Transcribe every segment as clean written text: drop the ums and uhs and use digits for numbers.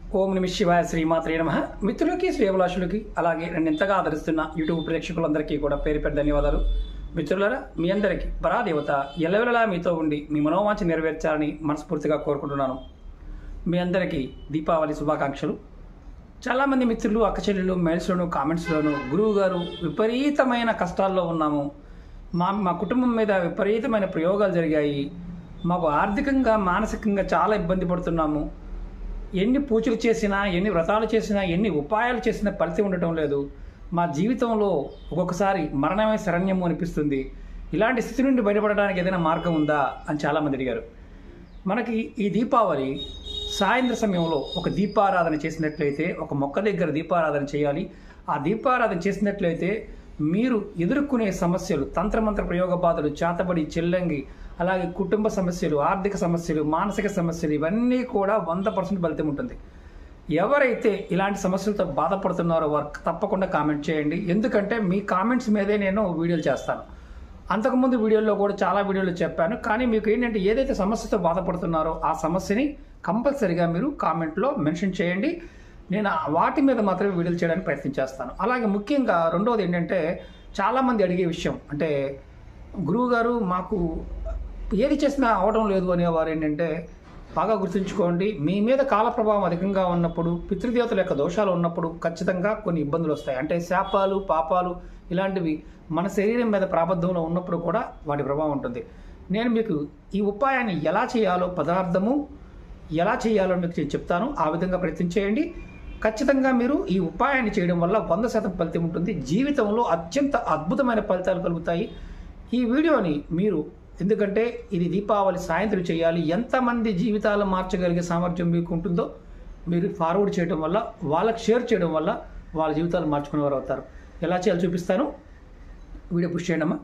ఓం నమ శివాయ శ్రీమాత్రే నమః. మిత్రులకి శ్రేయభిలాషులకి అలాగే నన్ను ఎంతగా ఆదరిస్తున్న యూట్యూబ్ ప్రేక్షకులందరికీ కూడా పేరు పేరు ధన్యవాదాలు. మిత్రులారా, మీ అందరికీ పరాదేవత ఎల్లవెల్లలా మీతో ఉండి మీ మనోవాంఛ నెరవేర్చాలని మనస్ఫూర్తిగా కోరుకుంటున్నాను. మీ అందరికీ దీపావళి శుభాకాంక్షలు. చాలామంది మిత్రులు అక్కచెల్లెలు మెయిల్స్లోను కామెంట్స్లోను గురువు గారు విపరీతమైన కష్టాల్లో ఉన్నాము, మా కుటుంబం మీద విపరీతమైన ప్రయోగాలు జరిగాయి, మాకు ఆర్థికంగా మానసికంగా చాలా ఇబ్బంది పడుతున్నాము, ఎన్ని పూజలు చేసినా ఎన్ని వ్రతాలు చేసినా ఎన్ని ఉపాయాలు చేసినా ఫలితం ఉండటం లేదు, మా జీవితంలో ఒక్కొక్కసారి మరణమే శరణ్యము అనిపిస్తుంది, ఇలాంటి స్థితి నుండి బయటపడడానికి ఏదైనా మార్గం ఉందా అని చాలామంది అడిగారు. మనకి ఈ దీపావళి సాయంత్ర సమయంలో ఒక దీపారాధన చేసినట్లయితే, ఒక మొక్క దగ్గర దీపారాధన చేయాలి. ఆ దీపారాధన చేసినట్లయితే మీరు ఎదుర్కొనే సమస్యలు, తంత్రమంత్ర ప్రయోగ బాధలు, చాతబడి, చెల్లంగి, అలాగే కుటుంబ సమస్యలు, ఆర్థిక సమస్యలు, మానసిక సమస్యలు, ఇవన్నీ కూడా 100% ఫలితం ఉంటుంది. ఎవరైతే ఇలాంటి సమస్యలతో బాధపడుతున్నారో వారు తప్పకుండా కామెంట్ చేయండి. ఎందుకంటే మీ కామెంట్స్ మీదే నేను వీడియోలు చేస్తాను. అంతకుముందు వీడియోల్లో కూడా చాలా వీడియోలు చెప్పాను. కానీ మీకు ఏంటంటే ఏదైతే సమస్యతో బాధపడుతున్నారో ఆ సమస్యని కంపల్సరీగా మీరు కామెంట్లో మెన్షన్ చేయండి. నేను వాటి మీద మాత్రమే వీడియోలు చేయడానికి ప్రయత్నం చేస్తాను. అలాగే ముఖ్యంగా రెండవది ఏంటంటే, చాలామంది అడిగే విషయం అంటే, గురువు గారు మాకు ఏది చేసినా అవడం లేదు అనేవారు. ఏంటంటే బాగా గుర్తుంచుకోండి, మీ మీద కాల ప్రభావం అధికంగా ఉన్నప్పుడు, పితృదేవతల యొక్క దోషాలు ఉన్నప్పుడు ఖచ్చితంగా కొన్ని ఇబ్బందులు వస్తాయి. అంటే శాపాలు, పాపాలు ఇలాంటివి మన శరీరం మీద ప్రాబద్ధంలో ఉన్నప్పుడు కూడా వాటి ప్రభావం ఉంటుంది. నేను మీకు ఈ ఉపాయాన్ని ఎలా చేయాలో, పదార్థము ఎలా చేయాలో మీకు నేను చెప్తాను. ఆ విధంగా ప్రయత్నం చేయండి. ఖచ్చితంగా మీరు ఈ ఉపాయాన్ని చేయడం వల్ల 100% ఫలితం ఉంటుంది. జీవితంలో అత్యంత అద్భుతమైన ఫలితాలు కలుగుతాయి. ఈ వీడియోని మీరు, ఎందుకంటే ఇది దీపావళి సాయంత్రం చేయాలి, ఎంతమంది జీవితాలు మార్చగలిగే సామర్థ్యం మీకు ఉంటుందో మీరు ఫార్వర్డ్ చేయడం వల్ల, వాళ్ళకి షేర్ చేయడం వల్ల వాళ్ళ జీవితాలు మార్చుకునేవారు అవుతారు. ఎలా చేయాలో చూపిస్తాను. వీడియో పుష్ చేయండమ్మా.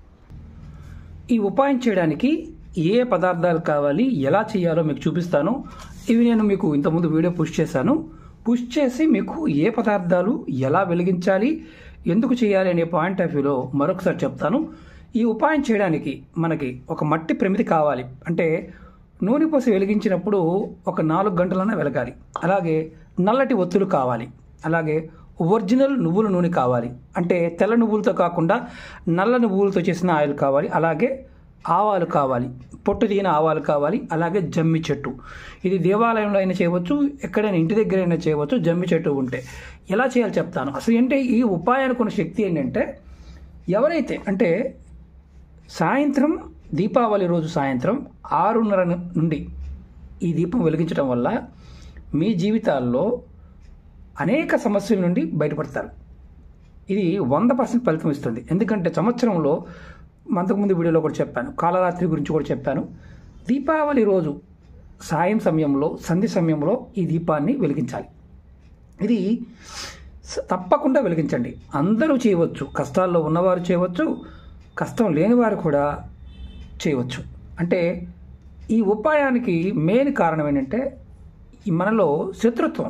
ఈ ఉపాయం చేయడానికి ఏ పదార్థాలు కావాలి, ఎలా చేయాలో మీకు చూపిస్తాను. ఇవి నేను మీకు ఇంతకుముందు వీడియో పుష్ చేశాను. పుష్ చేసి మీకు ఏ పదార్థాలు ఎలా వెలిగించాలి, ఎందుకు చేయాలి అనే పాయింట్ ఆఫ్ వ్యూలో మరొకసారి చెప్తాను. ఈ ఉపాయం చేయడానికి మనకి ఒక మట్టి ప్రమిది కావాలి. అంటే నూనె పోసి వెలిగించినప్పుడు ఒక 4 గంటలన్నా వెలగాలి. అలాగే నల్లటి ఒత్తులు కావాలి. అలాగే ఒరిజినల్ నువ్వుల నూనె కావాలి. అంటే తెల్ల నువ్వులతో కాకుండా నల్ల నువ్వులతో చేసిన ఆయిల్ కావాలి. అలాగే ఆవాలు కావాలి, పొట్టు తీయని ఆవాలు కావాలి. అలాగే జమ్మి చెట్టు, ఇది దేవాలయంలో అయినా చేయవచ్చు, ఎక్కడైనా ఇంటి దగ్గర అయినా చేయవచ్చు. జమ్మి చెట్టు ఉంటే ఎలా చేయాలో చెప్తాను. అసలు ఏంటంటే ఈ ఉపాయానికి ఉన్న శక్తి ఏంటంటే, ఎవరైతే అంటే సాయంత్రం దీపావళి రోజు సాయంత్రం 6:30 నుండి ఈ దీపం వెలిగించడం వల్ల మీ జీవితాల్లో అనేక సమస్యల నుండి బయటపడతారు. ఇది 100% ఫలితం ఇస్తుంది. ఎందుకంటే సంవత్సరంలో అంతకుముందు వీడియోలో కూడా చెప్పాను, కాలరాత్రి గురించి కూడా చెప్పాను. దీపావళి రోజు సాయం సమయంలో, సంధి సమయంలో ఈ దీపాన్ని వెలిగించాలి. ఇది తప్పకుండా వెలిగించండి. అందరూ చేయవచ్చు. కష్టాల్లో ఉన్నవారు చేయవచ్చు, కష్టం లేని వారు కూడా చేయవచ్చు. అంటే ఈ ఉపాయానికి మెయిన్ కారణం ఏంటంటే, మనలో శత్రుత్వం,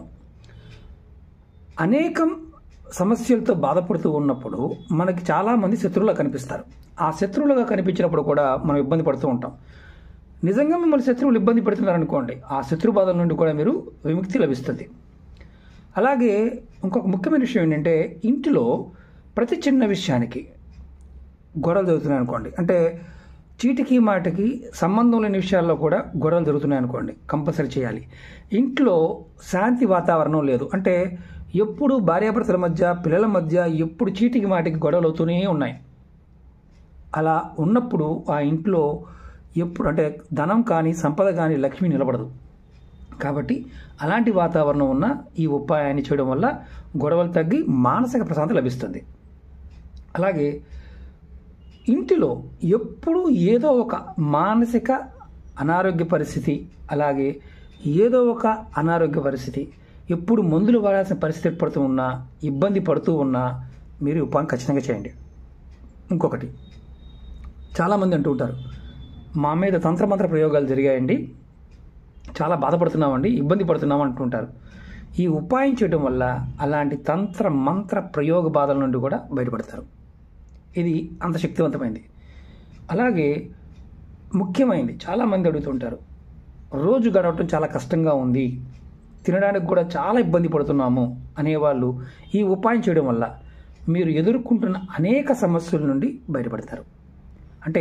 అనేకం సమస్యలతో బాధపడుతూ ఉన్నప్పుడు మనకి చాలామంది శత్రువులుగా కనిపిస్తారు. ఆ శత్రువులుగా కనిపించినప్పుడు కూడా మనం ఇబ్బంది పడుతూ ఉంటాం. నిజంగా మిమ్మల్ని శత్రువులు ఇబ్బంది పెడుతున్నారనుకోండి, ఆ శత్రు బాధల నుండి కూడా మీరు విముక్తి లభిస్తుంది. అలాగే ఇంకొక ముఖ్యమైన విషయం ఏంటంటే, ఇంటిలో ప్రతి చిన్న విషయానికి గొడవలు జరుగుతున్నాయి అనుకోండి, అంటే చీటికి మాటకి సంబంధం లేని విషయాల్లో కూడా గొడవలు జరుగుతున్నాయి అనుకోండి, కంపల్సరీ చేయాలి. ఇంట్లో శాంతి వాతావరణం లేదు, అంటే ఎప్పుడు భార్యాభర్తల మధ్య, పిల్లల మధ్య ఎప్పుడు చీటికి మాటికి గొడవలు అవుతూనే ఉన్నాయి. అలా ఉన్నప్పుడు ఆ ఇంట్లో ఎప్పుడు అంటే ధనం కానీ, సంపద కానీ, లక్ష్మి నిలబడదు. కాబట్టి అలాంటి వాతావరణం ఉన్న ఈ ఉపాయాన్ని చేయడం వల్ల గొడవలు తగ్గి మానసిక ప్రశాంతత లభిస్తుంది. అలాగే ఇంటిలో ఎప్పుడు ఏదో ఒక మానసిక అనారోగ్య పరిస్థితి, అలాగే ఏదో ఒక అనారోగ్య పరిస్థితి, ఎప్పుడు మందులు వాడాల్సిన పరిస్థితి ఏర్పడుతూ ఉన్నా, ఇబ్బంది పడుతూ ఉన్నా మీరు ఉపాయం ఖచ్చితంగా చేయండి. ఇంకొకటి, చాలామంది అంటూ ఉంటారు, మా మీద తంత్రమంత్ర ప్రయోగాలు జరిగాయండి, చాలా బాధపడుతున్నామండి, ఇబ్బంది పడుతున్నాం అంటుంటారు. ఈ ఉపాయం చేయడం వల్ల అలాంటి తంత్ర మంత్ర ప్రయోగ బాధల నుండి కూడా బయటపడతారు. ఇది అంత శక్తివంతమైంది. అలాగే ముఖ్యమైనది, చాలామంది అడుగుతుంటారు, రోజు గడవటం చాలా కష్టంగా ఉంది, తినడానికి కూడా చాలా ఇబ్బంది పడుతున్నాము అనేవాళ్ళు ఈ ఉపాయం చేయడం వల్ల మీరు ఎదుర్కొంటున్న అనేక సమస్యల నుండి బయటపడతారు. అంటే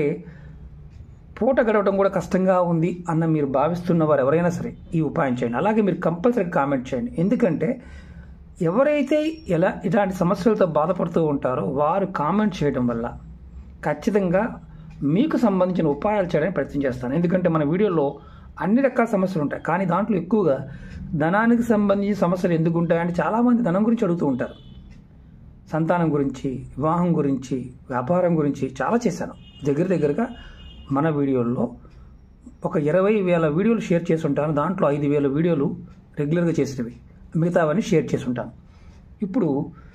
పూట గడవడం కూడా కష్టంగా ఉంది అన్న మీరు భావిస్తున్న వారు ఎవరైనా సరే ఈ ఉపాయం చేయండి. అలాగే మీరు కంపల్సరీ కామెంట్ చేయండి. ఎందుకంటే ఎవరైతే ఇలాంటి సమస్యలతో బాధపడుతూ ఉంటారో వారు కామెంట్ చేయడం వల్ల ఖచ్చితంగా మీకు సంబంధించిన ఉపాయాలు చేయడానికి ప్రయత్నం చేస్తాను. ఎందుకంటే మన వీడియోలో అన్ని రకాల సమస్యలు ఉంటాయి, కానీ దాంట్లో ఎక్కువగా ధనానికి సంబంధించిన సమస్యలు ఎందుకు ఉంటాయంటే చాలామంది ధనం గురించి అడుగుతూ ఉంటారు. సంతానం గురించి, వివాహం గురించి, వ్యాపారం గురించి చాలా చేశాను. దగ్గరగా మన వీడియోల్లో ఒక 20,000 వీడియోలు షేర్ చేసి ఉంటాను. దాంట్లో 5,000 వీడియోలు రెగ్యులర్గా చేసినవి, మిగతావన్నీ షేర్ చేసి ఉంటాను. ఇప్పుడు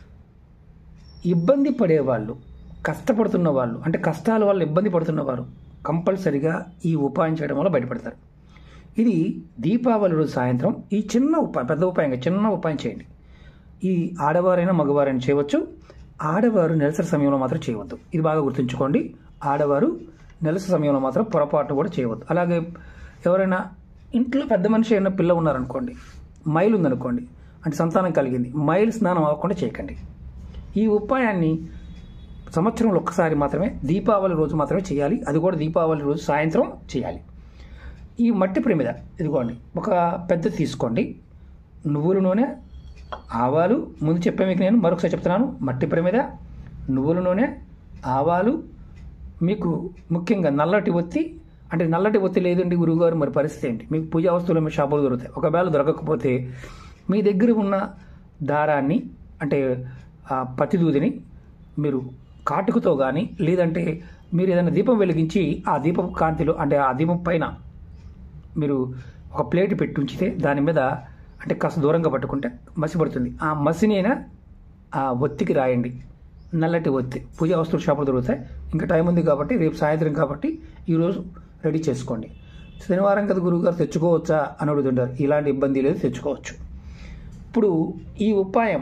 ఇబ్బంది పడేవాళ్ళు, కష్టపడుతున్న వాళ్ళు, అంటే కష్టాల వల్ల ఇబ్బంది పడుతున్నవారు కంపల్సరిగా ఈ ఉపాయం చేయడం వల్ల బయటపడతారు. ఇది దీపావళి రోజు సాయంత్రం ఈ చిన్న ఉపాయం, పెద్ద ఉపాయంగా చిన్న ఉపాయం చేయండి. ఈ ఆడవారైనా మగవారైనా చేయవచ్చు. ఆడవారు నెలసరి సమయంలో మాత్రం చేయవద్దు. ఇది బాగా గుర్తుంచుకోండి. ఆడవారు నెలసరి సమయంలో మాత్రం పొరపాటు కూడా చేయవద్దు. అలాగే ఎవరైనా ఇంట్లో పెద్ద మనిషి అయినా పిల్ల ఉన్నారనుకోండి, మైలు ఉందనుకోండి, అంటే సంతానం కలిగింది, మైలు స్నానం అవ్వకుండా చేయకండి. ఈ ఉపాయాన్ని సంవత్సరంలో ఒక్కసారి మాత్రమే దీపావళి రోజు మాత్రమే చేయాలి. అది కూడా దీపావళి రోజు సాయంత్రం చేయాలి. ఈ మట్టి ప్రమిద ఇదిగోండి, ఒక పెద్దది తీసుకోండి. నువ్వుల నూనె, ఆవాలు, ముందు చెప్పే మీకు నేను మరొకసారి చెప్తున్నాను. మట్టి ప్రమిద, నువ్వుల నూనె, ఆవాలు, మీకు ముఖ్యంగా నల్లటి ఒత్తి. అంటే నల్లటి ఒత్తి లేదండి గురువుగారు, మరి పరిస్థితి ఏంటి? మీకు పూజా వస్తువులు మీ షాపులు దొరుకుతాయి. ఒకవేళ దొరకకపోతే మీ దగ్గర ఉన్న దారాన్ని, అంటే పత్తి దూదిని మీరు కాటుకుతో కానీ, లేదంటే మీరు ఏదైనా దీపం వెలిగించి ఆ దీపం కాంతిలో, అంటే ఆ దీపం పైన మీరు ఒక ప్లేట్ పెట్టి ఉంచితే దాని మీద, అంటే కాస్త దూరంగా పట్టుకుంటే మసి పడుతుంది. ఆ మసినైనా ఆ ఒత్తికి రాయండి. నల్లటి ఒత్తి పూజా వస్తువులు షాపులు దొరుకుతాయి. ఇంకా టైం ఉంది కాబట్టి, రేపు సాయంత్రం కాబట్టి ఈరోజు రెడీ చేసుకోండి. శనివారం కదా గురువుగారు తెచ్చుకోవచ్చా అని అడుగుతుంటారు. ఇలాంటి ఇబ్బంది లేదు, తెచ్చుకోవచ్చు. ఇప్పుడు ఈ ఉపాయం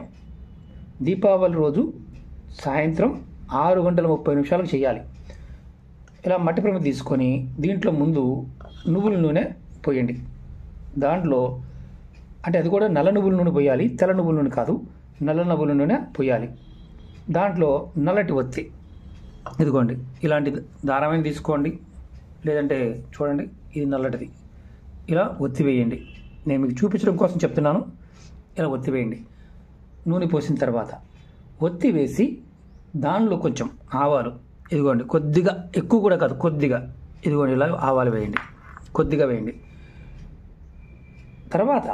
దీపావళి రోజు సాయంత్రం 6:30 చేయాలి. ఇలా మట్టి ప్రమిద తీసుకొని దీంట్లో ముందు నువ్వుల నూనె పోయండి. దాంట్లో, అంటే అది కూడా నల్ల నువ్వుల నూనె పోయాలి, తెల్ల నువ్వుల నూనె కాదు, నల్ల నువ్వుల నూనె పోయాలి. దాంట్లో నల్లటి ఒత్తి ఇదిగోండి, ఇలాంటి దారమైన తీసుకోండి, లేదంటే చూడండి ఇది నల్లటిది. ఇలా ఒత్తి వేయండి. నేను మీకు చూపించడం కోసం చెప్తున్నాను. ఇలా ఒత్తి వేయండి. నూనె పోసిన తర్వాత ఒత్తి వేసి దానిలో కొంచెం ఆవాలు, ఇదిగోండి కొద్దిగా, ఎక్కువ కూడా కాదు, కొద్దిగా, ఇదిగోండి ఇలా ఆవాలు వేయండి, కొద్దిగా వేయండి. తర్వాత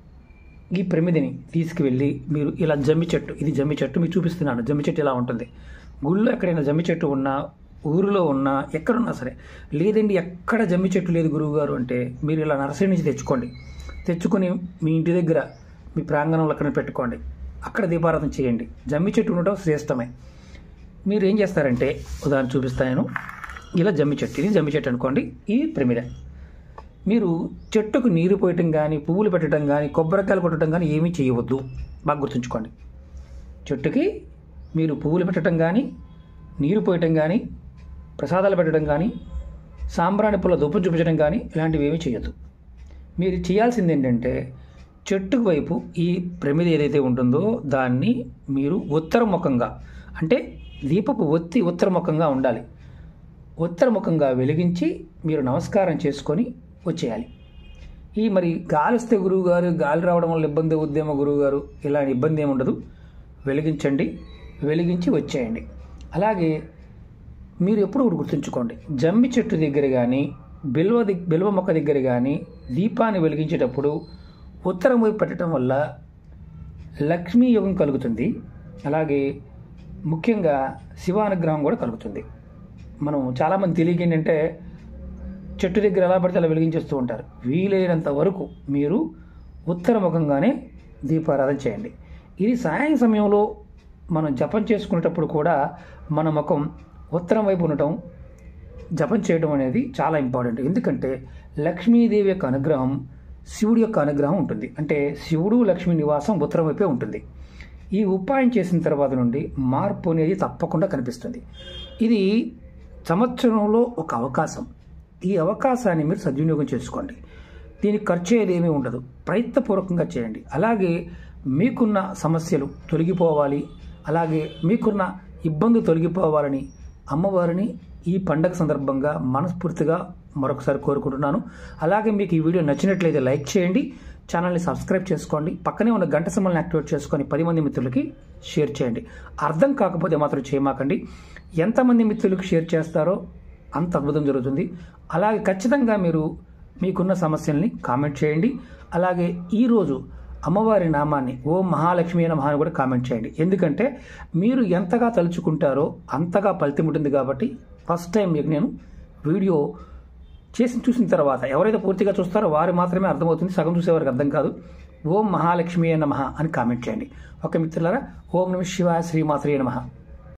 ఈ ప్రమిదిని తీసుకువెళ్ళి మీరు ఇలా జమ్మి చెట్టు, ఇది జమ్మి చెట్టు మీకు చూపిస్తున్నాను. జమ్మి చెట్టు ఇలా ఉంటుంది. గుళ్ళో ఎక్కడైనా జమ్మి చెట్టు ఉన్నా, ఊరిలో ఉన్నా, ఎక్కడున్నా సరే, లేదండి ఎక్కడ జమ్మి చెట్టు లేదు గురువుగారు అంటే మీరు ఇలా నర్సరీ నుంచి తెచ్చుకొని మీ ఇంటి దగ్గర మీ ప్రాంగణంలో అక్కడ పెట్టుకోండి. అక్కడ దీపారాధన చేయండి. జమ్మి చెట్టు ఉండటం శ్రేష్టమే. మీరు ఏం చేస్తారంటే, ఉదాహరణ చూపిస్తాను. ఇలా జమ్మి చెట్టు, ఇది జమ్మి చెట్టు అనుకోండి. ఈ ప్రమిద మీరు చెట్టుకు నీరు పోయటం కానీ, పువ్వులు పెట్టడం కానీ, కొబ్బరికాయలు కొట్టడం కానీ ఏమీ చేయవద్దు. బాగా గుర్తుంచుకోండి. చెట్టుకి మీరు పువ్వులు పెట్టడం కానీ, నీరు పోయటం కానీ, ప్రసాదాలు పెట్టడం కానీ, సాంబ్రాణి పుల్ల ధూపం చూపించడం కానీ ఇలాంటివి ఏమీ చేయొద్దు. మీరు చేయాల్సింది ఏంటంటే, చెట్టుకు వైపు ఈ ప్రమిద ఏదైతే ఉంటుందో దాన్ని మీరు ఉత్తరముఖంగా, అంటే దీపపు ఒత్తి ఉత్తరముఖంగా ఉండాలి. ఉత్తరముఖంగా వెలిగించి మీరు నమస్కారం చేసుకొని వచ్చేయాలి. ఈ మరి గాలి వస్తే గురువుగారు, గాలి రావడం వల్ల ఇబ్బంది అవుద్దేమో గురువుగారు, ఇలా ఇబ్బంది ఏమి ఉండదు. వెలిగించండి, వెలిగించి వచ్చేయండి. అలాగే మీరు ఎప్పుడు గుర్తుంచుకోండి, జమ్మి చెట్టు దగ్గర కానీ, బిల్వ మొక్క దగ్గర కానీ దీపాన్ని వెలిగించేటప్పుడు ఉత్తరం వైపు పెట్టడం వల్ల లక్ష్మీ యోగం కలుగుతుంది. అలాగే ముఖ్యంగా శివానుగ్రహం కూడా కలుగుతుంది. మనం చాలామంది తెలియక ఏంటంటే చెట్టు దగ్గర ఎలా పడితే అలా వెలిగించేస్తూ ఉంటారు. వీలైనంత వరకు మీరు ఉత్తరముఖంగానే దీపారాధన చేయండి. ఇది సాయం సమయంలో మనం జపం చేసుకునేటప్పుడు కూడా మన ముఖం ఉత్తరం వైపు ఉండటం, జపం చేయడం అనేది చాలా ఇంపార్టెంట్. ఎందుకంటే లక్ష్మీదేవి యొక్క అనుగ్రహం, శివుడి యొక్క అనుగ్రహం ఉంటుంది. అంటే శివుడు లక్ష్మీ నివాసం ఉత్తరం వైపే ఉంటుంది. ఈ ఉపాయం చేసిన తర్వాత నుండి మార్పు అనేది తప్పకుండా కనిపిస్తుంది. ఇది సంవత్సరంలో ఒక అవకాశం. ఈ అవకాశాన్ని మీరు సద్వినియోగం చేసుకోండి. దీనికి ఖర్చు ఏమీ ఉండదు. ప్రయత్నపూర్వకంగా చేయండి. అలాగే మీకున్న సమస్యలు తొలగిపోవాలి, అలాగే మీకున్న ఇబ్బంది తొలగిపోవాలని అమ్మవారిని ఈ పండగ సందర్భంగా మనస్ఫూర్తిగా మరొకసారి కోరుకుంటున్నాను. అలాగే మీకు ఈ వీడియో నచ్చినట్లయితే లైక్ చేయండి, ఛానల్ని సబ్స్క్రైబ్ చేసుకోండి, పక్కనే ఉన్న గంట సింబల్ని యాక్టివేట్ చేసుకొని 10 మంది మిత్రులకి షేర్ చేయండి. అర్థం కాకపోతే మాత్రం చేయమాకండి. ఎంతమంది మిత్రులకు షేర్ చేస్తారో అంత అద్భుతం జరుగుతుంది. అలాగే ఖచ్చితంగా మీకున్న సమస్యల్ని కామెంట్ చేయండి. అలాగే ఈరోజు అమ్మవారి నామాన్ని ఓం మహాలక్ష్మి నమః అని కూడా కామెంట్ చేయండి. ఎందుకంటే మీరు ఎంతగా తలుచుకుంటారో అంతగా ఫలితం ఉంటుంది. కాబట్టి ఫస్ట్ టైం మీకు నేను వీడియో చూసిన తర్వాత ఎవరైతే పూర్తిగా చూస్తారో వారు మాత్రమే అర్థమవుతుంది, సగం చూసేవారికి అర్థం కాదు. ఓం మహాలక్ష్మి నమః అని కామెంట్ చేయండి. ఓకే మిత్రులారా, ఓం నమః శివాయ, శ్రీమాత్రే నమః.